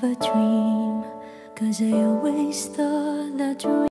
have a dream, 'cause I always thought that dream